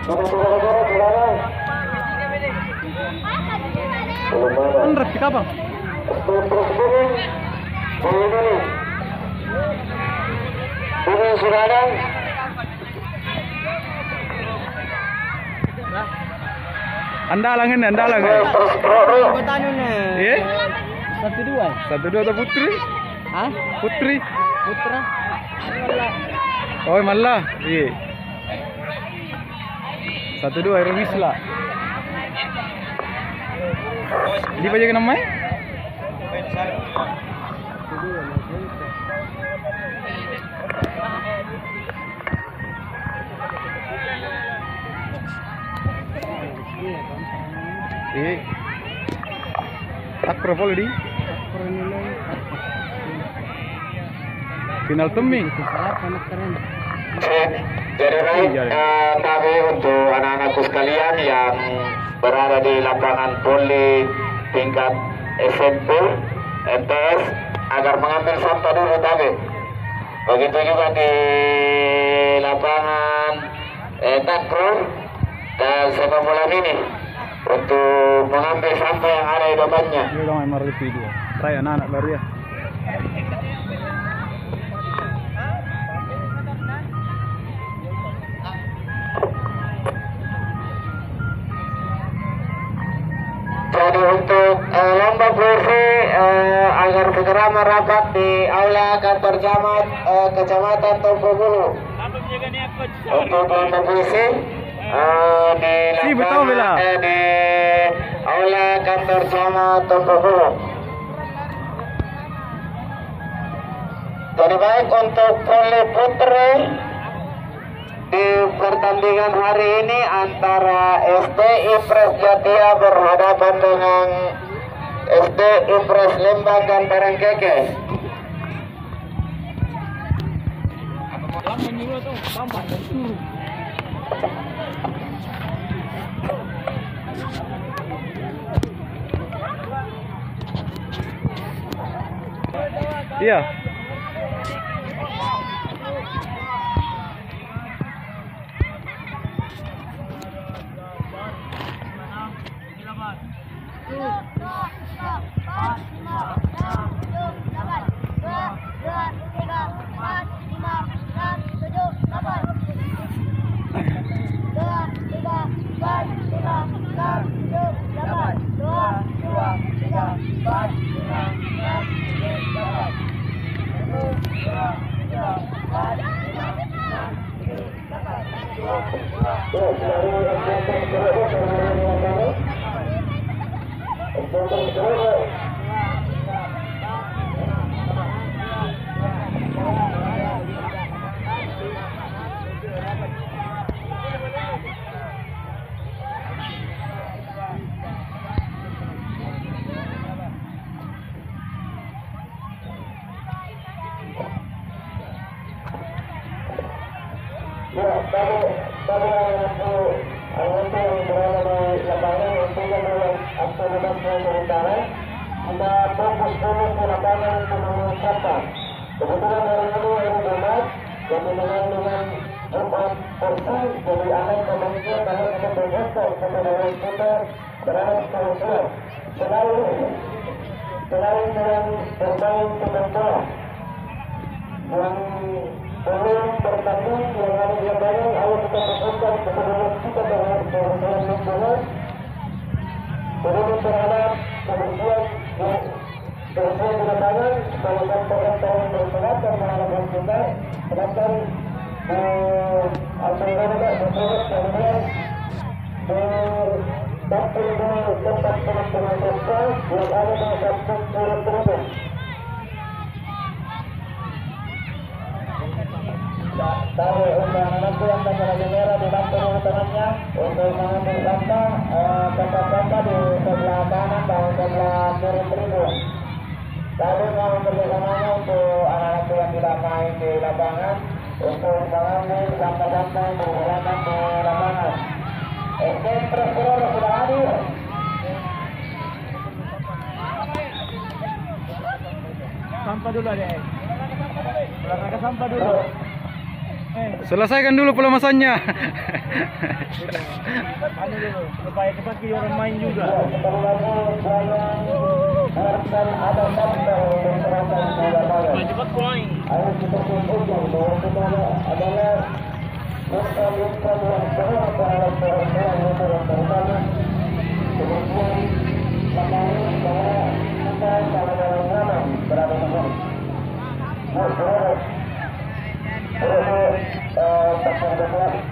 Bener di kapal. Andalangan. Iya? 1-2. 1-2 atau Putri? Hah? Putri? Putra? Oh malah. Iya. 1-2 Ironis lah. Di bagian namanya? Akropol di final temi. Jadi baik, kami untuk anak-anakku sekalian yang berada di lapangan voli tingkat SMP, MTS agar mengambil sampah dulu tadi. Begitu juga di lapangan takraw dan sepak bola mini untuk mengambil sampah yang ada di depannya. Ini dong MRT video. Saya anak-anak baru ya. Jadi untuk lomba puisi agar segera merapat di aula kantor camat kecamatan Tompobulu. Untuk lomba puisi di di aula kantor camat Tompobulu. Jadi baik untuk voli putri di pertandingan hari ini antara SD Impres Jatia berhadapan dengan SD Impres Lembang dan Parangkeke. Iya. Selain dengan bermain sepak bola yang belum bertanding yang harus dilakukan, harus kita fokuskan kepada kita dengan lingkungan belum terhadap kebersihan di lapangan supaya tahun berselanjutnya mengharapkan kita sedangkan Alhamdulillah berproses kemudian dapat tempat teman-teman kita yang ada di kampung turun-turun. Tahu untuk anak yang bendera merah di kantor temannya untuk mengambil sampah tempat-tempat di sebelah kanan dan sebelah kiri tribun. Tadi mau kerjasamanya untuk anak-anak yang tidak main di lapangan untuk mengambil sampah-sampah yang bergerakan di lapangan. Impres sudah hadir. Sampah dulu deh. Olahraga sampah dulu. Selesaikan dulu pelemasannya. Anu dulu, supaya cepat orang main juga. Sekali lagi saya harapkan ada faktor untuk serangkan bola tangan. Cepat main. Ayo kita tunjukkan bahwa kita adalah luka-luka yang berat terhadap orang-orang yang terutama. Kemudian makanya bahwa kita sama-sama ramai berada di sini. Berada pasang